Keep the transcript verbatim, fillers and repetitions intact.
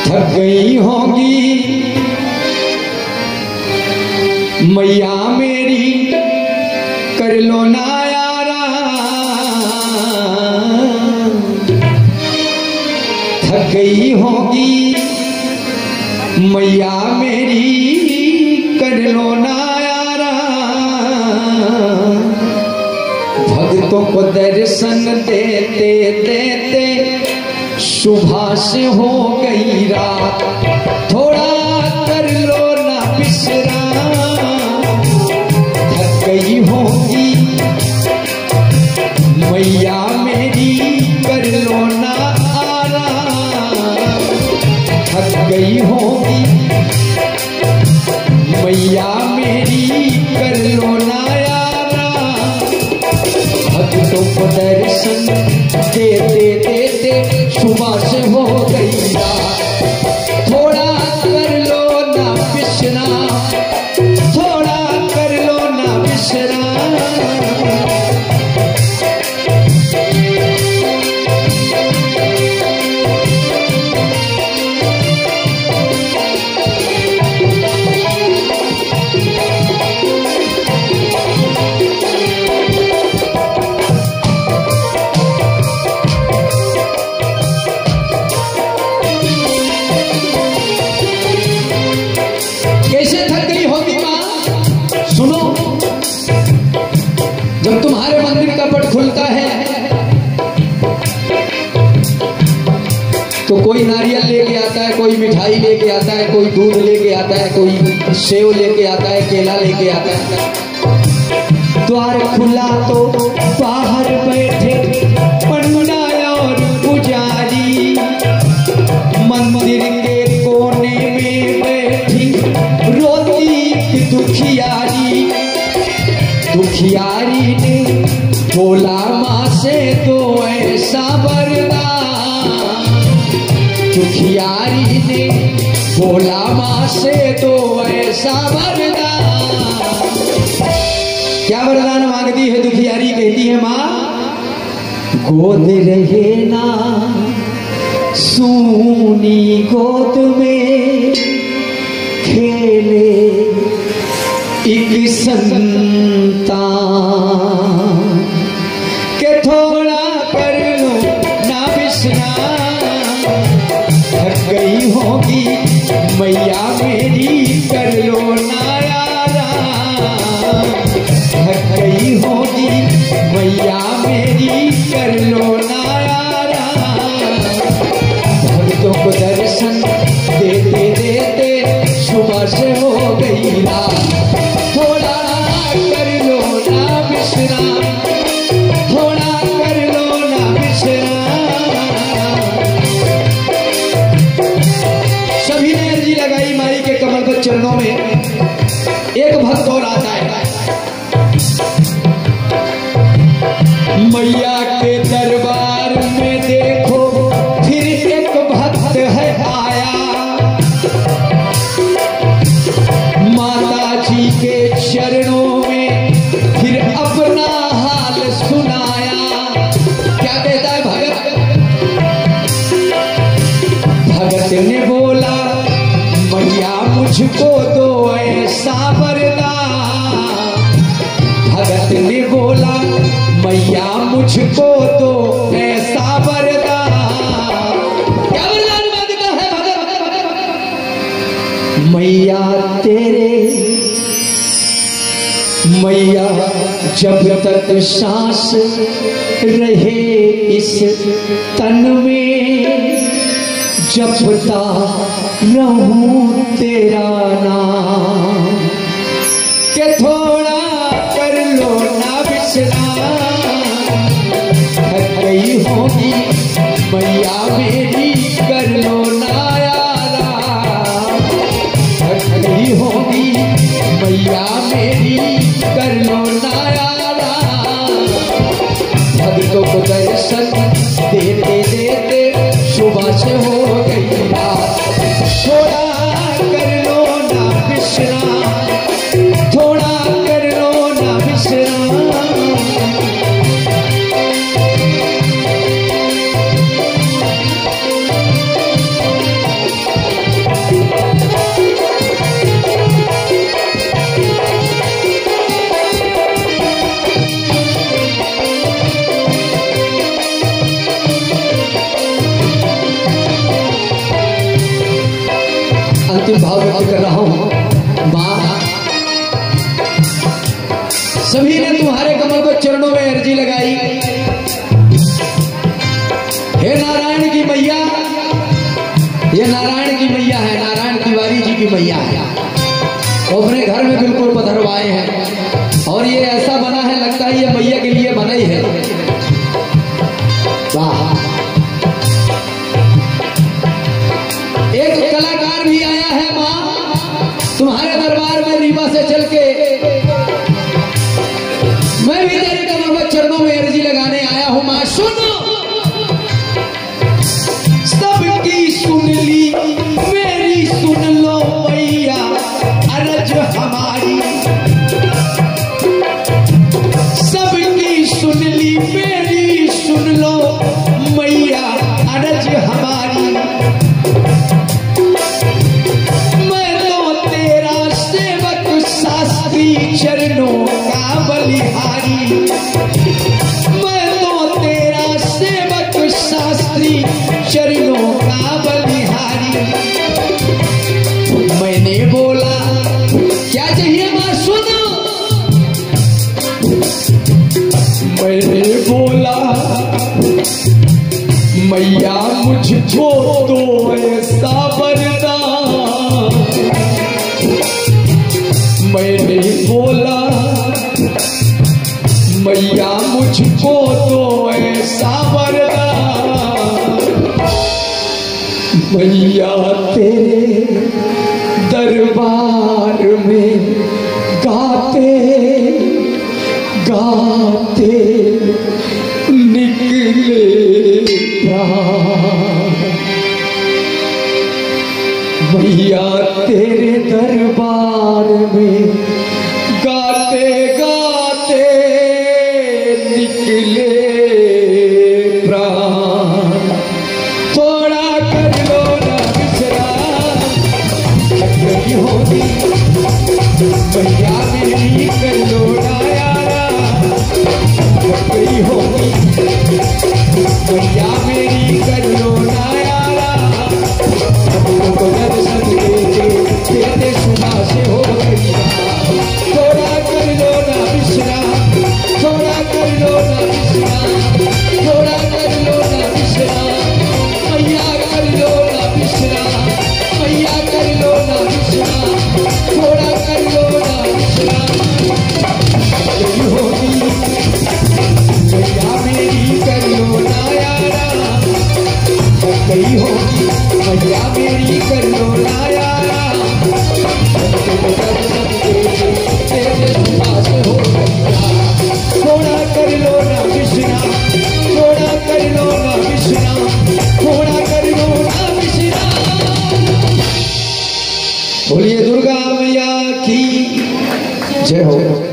थक गई होगी मैया मेरी, कर लो ना यारा। थक गई होगी मैया मेरी, कर लो ना यारा। भक्तों को दर्शन देते देते सुबह से हो गई रात, थोड़ा कर लो ना विश्राम। थक गई होगी मैया मेरी, कर लो ना आराम। थक गई होगी मैया मेरी, कर लो ना आराम। भक्तों को दर्शन देते देते सुबह से हो गई रात, थोड़ा कर लो ना विश्राम, थोड़ा कर लो ना विश्राम। जब तुम्हारे मंदिर का पट खुलता है तो कोई नारियल लेके आता है, कोई मिठाई लेके आता है, कोई दूध लेके आता है, कोई सेव लेके आता है, केला लेके आता है। द्वार खुला तो बाहर बैठे पंडा और पुजारी, मंदिर के कोने में बैठी रोती दुखियारी। दुखियारी ने बोला माँ से तो ऐसा वरदान, दुखियारी ने बोला माँ से तो ऐसा वरदान। क्या वरदान मांगती है दुखियारी? कहती है माँ गोद रहे ना सूनी गोद में, खेले एक संतान के, थोड़ा कर लो ना विश्राम। थक गई होगी मैया मेरी, कर लो ना आराम। थक गई होगी मैया मेरी, कर लो ना आराम। भक्तों को दर्शन देते देते सुबह से हो गई रात, थोड़ा कर लो ना विश्राम, थोड़ा कर लो ना विश्राम। सभी ने अर्जी लगाई माई के कमलबद्ध चरणों में। एक भक्त और आता है, मैया के दरबार में देखो फिर एक भक्त है आया। माता जी के चरणों में फिर अपना हाल सुनाया। क्या कहता है भगत? भगत ने बोला मैया मुझको दो ऐसा वरदान। भगत ने बोला मैया मुझको दो ऐसा वरदान। क्या वरदान मांगता है भगत? मैया तेरे, मैया जब तक सांस रहे इस तन में, जपता रहूं तेरा नाम। के थोड़ा कर लो ना विश्राम। थक गई होगी मैया मेरी, कर लो ना आराम। थक गई होगी मैया मेरी, कर लो ना आराम। भक्तों को दर्शन देते देते सुबह से हो गई रात, थोड़ा कर लो ना विश्राम, थोड़ा कर लो ना विश्राम। अंतिम भाव व्यक्त कर रहा हूं। माँ, सभी ने तुम्हारे कमल को चरणों में अर्जी लगाई। हे नारायण की मैया, ये नारायण की मैया है, नारायण तिवारी जी की मैया है। वो अपने घर में बिल्कुल पधरवाए हैं और ये ऐसा बना है, लगता है ये मैया के लिए बना ही है। वाह। एक कलाकार भी आया है माँ तुम्हारे दरबार में रीवा से चल के। मैं भी तेरे कमल में चरणों में अर्जी लगाने आया हूं। माँ सुनो, सबकी सुन ली मेरी सुन लो मैया अरज हमारी। सबकी सुन ली मेरी सुन लो मैया अरज हमारी। मैं तो तेरा सेवक शास्त्री चरणों का बलिहारी। मैं तो तेरा सेवक शास्त्री चरणों का बलिहारी। मैंने बोला क्या चाहिए मां सुनो। मैंने बोला मैया मुझको तो ऐसा वरदान। मैंने बोला मैया मुझको तो ऐसा वरदान। मैया तेरे दरबार में गाते गाते निकले प्राण। मैया तेरे दरबार में गाते गाते निकले प्राण। थोड़ा कर लो ना विश्राम, गई होगी मैया मेरी कर लो ना यारा। गई होगी मैया मेरी कर लो ना यारा। तो दर्शन देते तेरे सुना से हो गई। थोड़ा कर लो ना विश्राम, थोड़ा कर लो ना विश्राम, थोड़ा कर लो ना विश्राम। मैया कर लो ना विश्राम, मैया कर लो ना विश्राम, थोड़ा कर लो ना विश्राम। गई होगी मैया मेरी कर लो ना यारा। गई होगी मैया मेरी कर लो ना यारा। थोड़ा कर लो ना विश्राम, थोड़ा कर लो ना विश्राम, थोड़ा कर लो ना विश्राम। बोलिए दुर्गा मैया की जय हो।